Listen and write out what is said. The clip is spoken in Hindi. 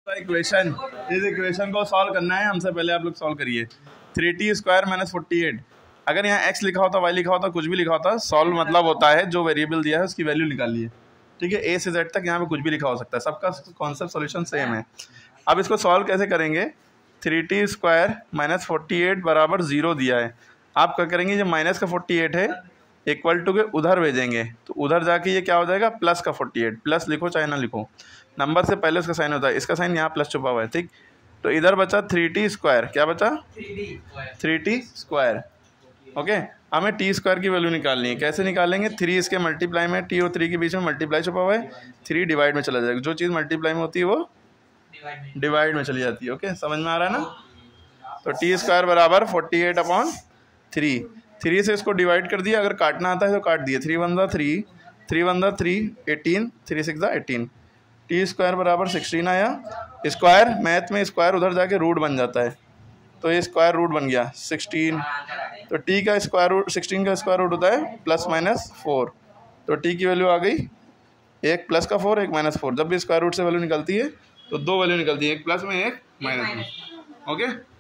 इक्वेशन, इस इक्वेशन को सॉल्व करना है हमसे। पहले आप लोग सॉल्व करिए। 3t स्क्वायर माइनस 48, अगर यहाँ x लिखा होता, y लिखा होता, कुछ भी लिखा होता, सॉल्व मतलब होता है जो वेरिएबल दिया है उसकी वैल्यू निकालिए। ठीक है, a से z तक यहाँ पे कुछ भी लिखा हो सकता है, सबका कॉन्सेप्ट सॉल्यूशन सेम है। अब इसको सॉल्व कैसे करेंगे? 3t स्क्वायर माइनस 48 बराबर 0 दिया है। आप क्या करेंगे, जो माइनस का 48 है इक्वल टू के उधर भेजेंगे, तो उधर जाके ये क्या हो जाएगा, प्लस का 48। प्लस लिखो चाहे ना लिखो, नंबर से पहले उसका साइन होता है, इसका साइन यहाँ प्लस छुपा हुआ है। ठीक, तो इधर बचा 3t स्क्वायर, क्या बचा 3t स्क्वायर। ओके, हमें t स्क्वायर की वैल्यू निकालनी है। कैसे निकालेंगे? 3 इसके मल्टीप्लाई में, t और 3 के बीच में मल्टीप्लाई छुपा हुआ है, 3 डिवाइड में चला जाएगा। जो चीज़ मल्टीप्लाई में होती है वो डिवाइड में चली जाती है। ओके, समझ में आ रहा है ना? तो t स्क्वायर बराबर 48/3, 3 से इसको डिवाइड कर दिया, अगर काटना आता है तो काट दिए। 3 1 3, 3 1 3, 18, 3 6 18। टी स्क्वायर बराबर 16 आया। स्क्वायर, मैथ में स्क्वायर उधर जाके रूट बन जाता है, तो ये स्क्वायर रूट बन गया 16। तो टी का स्क्वायर रूट, 16 का स्क्वायर रूट होता है +-4। तो टी की वैल्यू आ गई, एक प्लस का 4, एक -4। जब भी स्क्वायर रूट से वैल्यू निकलती है तो दो वैल्यू निकलती है, एक प्लस में एक माइनस में। ओके।